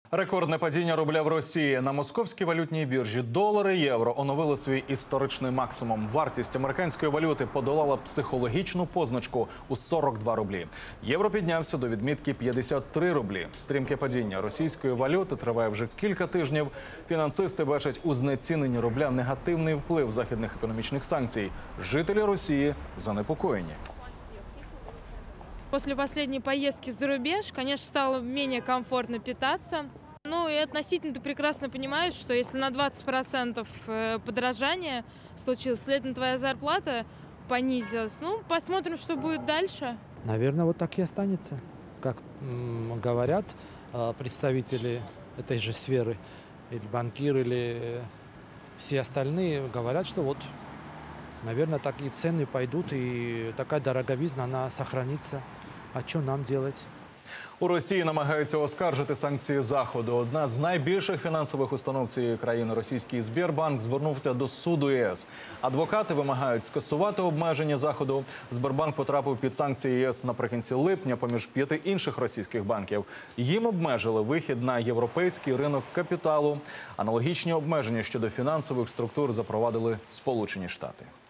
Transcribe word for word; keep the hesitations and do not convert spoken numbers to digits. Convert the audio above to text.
Рекордне падіння рубля в Росії. На московській валютній біржі долар і євро оновили свій історичний максимум. Вартість американської валюти подолала психологічну позначку у сорок два рублі. Євро піднявся до відмітки п'ятдесят три рублі. Стрімке падіння російської валюти триває вже кілька тижнів. Фінансисти бачать у знеціненні рубля негативний вплив західних економічних санкцій. Жителі Росії занепокоєні. После последней поездки за рубеж, конечно, стало менее комфортно питаться. Ну и относительно ты прекрасно понимаешь, что если на двадцать процентов подорожание случилось, следовательно, твоя зарплата понизилась. Ну, посмотрим, что будет дальше. Наверное, вот так и останется. Как м, говорят э, представители этой же сферы, или банкиры, или все остальные, говорят, что вот, наверное, такие цены пойдут, и такая дороговизна, она сохранится. А что нам делать? У Росії намагаються оскаржити санкції Заходу. Одна з найбільших фінансових установ цієї країни, російський Сбербанк, звернувся до суду ЄС. Адвокати вимагають скасувати обмеження Заходу. Сбербанк потрапив під санкції ЄС наприкінці липня поміж п'яти інших російських банків. Їм обмежили вихід на європейський ринок капіталу. Аналогічні обмеження щодо фінансових структур запровадили Сполучені Штати.